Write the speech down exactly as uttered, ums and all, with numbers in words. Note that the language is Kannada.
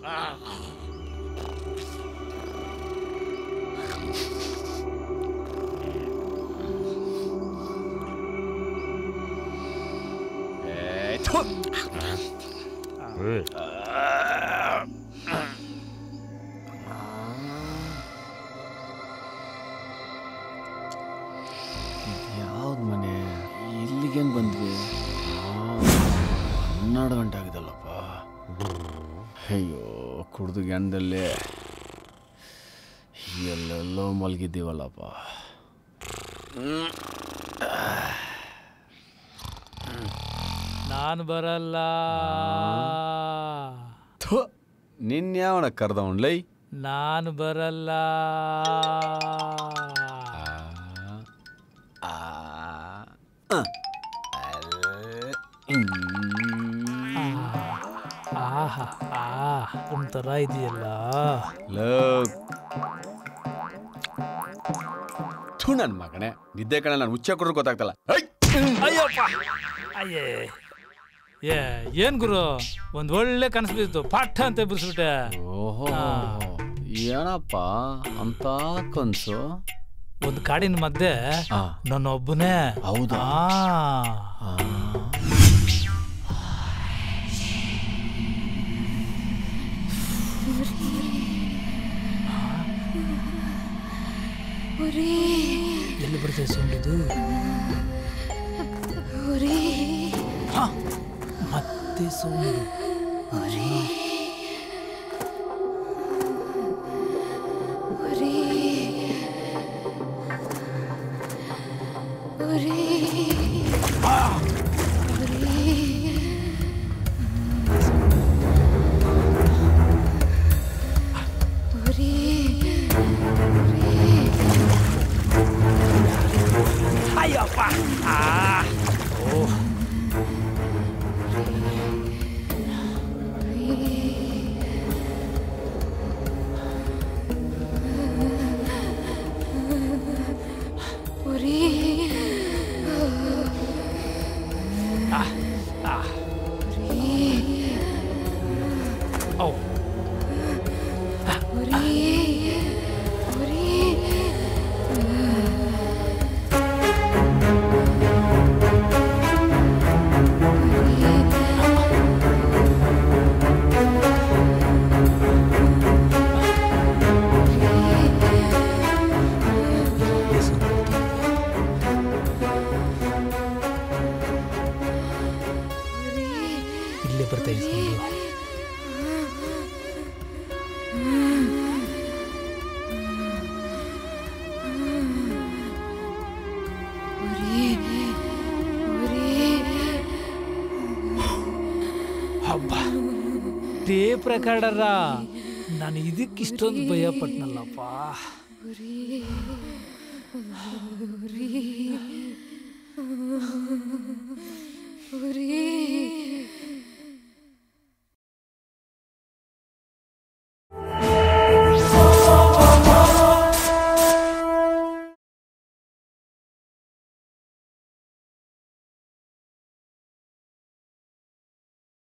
ಯಾವ್ದು ಮನೆ ಇಲ್ಲಿಗೇನು ಬಂದ್ವಿ? ಹನ್ನೆರಡು ಗಂಟೆ ಆಗಿದಲ್ಲಪ್ಪ. ಅಯ್ಯೋ ಕುಡ್ದು ಗ್ಯಾನ್ದಲ್ಲೇ ಎಲ್ಲೆಲ್ಲೋ ಮಲಗಿದ್ದೀವಲ್ಲಪ್ಪ. ನಾನು ಬರಲ್ಲ. ನಿನ್ಯಾವನ ಕರ್ದವನ್ಲೈ? ನಾನು ಬರಲ್ಲ. ಆಹಾ ಆ ಒಂಥರ ಇದೆಯಲ್ಲ. ಥು ನನ್ನ ಮಗನೇ, ನಿದ್ದೆ ಕಣ ನಾನು ಹುಚ್ಚ ಕೊಡ್ರು ಗೊತ್ತಾಗ್ತಲ್ಲ. ಅಯ್ಯಪ್ಪ ಅಯ್ಯೇ ಏ ಏನ್ ಗುರು, ಒಂದ್ ಒಳ್ಳೆ ಕನಸು ಬಿತ್ತು, ಪಾಠ ಅಂತ ಬಿಡಿಸ್ಬಿಟ್ಟೆ. ಓಹೋ ಏನಪ್ಪ ಅಂತ ಕನ್ಸು? ಒಂದ್ ಕಾಡಿನ ಮಧ್ಯೆ ನನ್ನೊಬ್ಬನೇ. ಹೌದಾ? ಎಲ್ಲಿ ಬರ್ತದೆ ಸೌಂಡಿದು? ಮತ್ತೆ ಸೌಂಡು. ಅಯ್ಯಪ್ಪ ಆ ಓ ಇಲ್ಲೇ ಬರ್ತಾ ಇಸ್ಕೊಂಡು ಹಬ್ಬ ಟೇಪ್ ರೆಕಾರ್ಡರ. ನಾನು ಇದಕ್ಕೆ ಇಷ್ಟೊಂದು ಭಯ ಪಟ್ನಲ್ಲಪ್ಪ.